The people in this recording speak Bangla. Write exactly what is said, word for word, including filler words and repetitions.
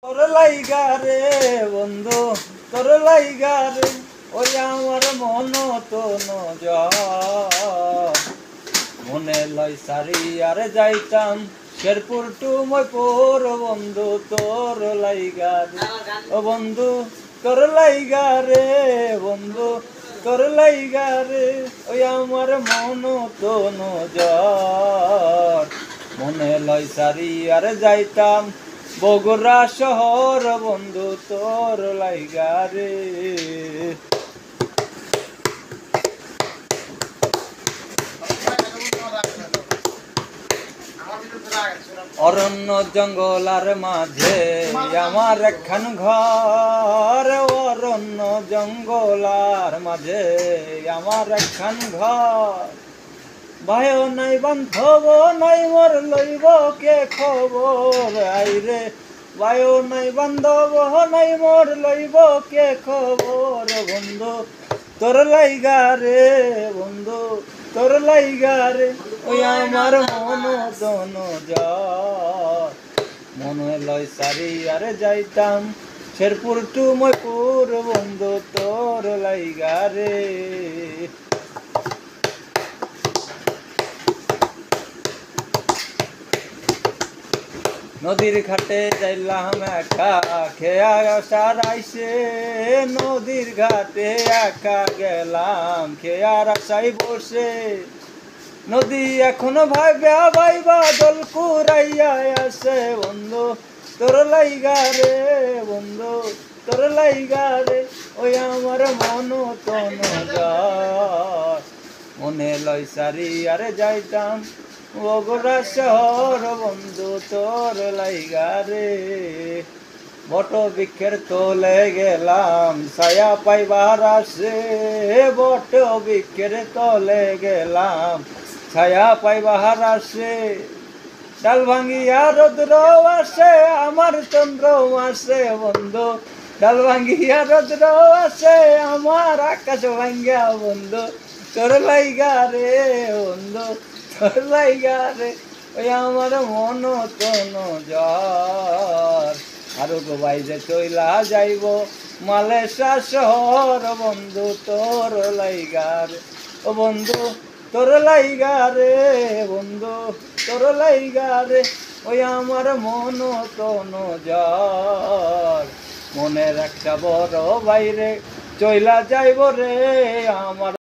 তোর লাইগা রে বন্ধু তোর লাইগা রে ওই আমার মন তো নজর মনে লই সারি আর যাইতাম শেরপুর টু ময়পুর বন্ধু তোর লাইগা রে ও বন্ধু তোর লাইগা রে বন্ধু তোর লাইগা রে ওই আমার মন তো নজর মনে লই সারি আর যাইতাম বগুড়া শহর বন্ধু তোর লাইগা রে অরণ্য জঙ্গলার মাঝে আমার একখান ঘর অরণ্য জঙ্গলার মাঝে আমার একখান ঘর ভাইও নাই বান্ধব নাই মোর লইব কে খবর আইরে ভাইও নাই বান্ধব নাই মোর লইব কে খবর বন্ধু তোর লাইগা রে বন্ধু তোর লাইগা রে ওই আমার মন দন যার মনে লয় সারি আর যাইতাম শেরপুর টু ময়পুর বন্ধু তোর লাইগা রে নদীর ঘাটে যাইলাম একা খেয়া সারাইছে নদীর ঘাটে একা গেলাম খেয়ার আশাই বসে নদী এখনো ভাইবা ভাইবা দল কুরাইয়া আসে বন্ধু তোর লাইগা রে বন্ধু তোর লাইগা রে ওই আমার মন তন যার মনে লই সারি আর যাইতাম বগুড়া শহর বন্ধু তোর লাইগা রে বট বৃক্ষের তোলে গেলাম ছায়া পাইবার আসে বট বৃক্ষের তলে গেলাম ছায়া পাইবার আসে ডাল ভাঙ্গিয়া রৌদ্র আসে আমার চন্দ্র আসে বন্ধু ডাল ভাঙ্গিয়া রৌদ্র আসে আমার আকাশ ভাঙ্গিয়া বন্ধু তোর লাইগা রে বন্ধু তোর লাইগা রে ওই আমার মন তন যার আরো গো বাইরে চইলা যাইব মালেশা শহর বন্ধু তোর লাইগা রে ও বন্ধু তোর লাইগা রে বন্ধু তোর লাইগা রে ওই আমার মন তন যার মনের একটা বড় বাইরে চইলা যাইব রে আমার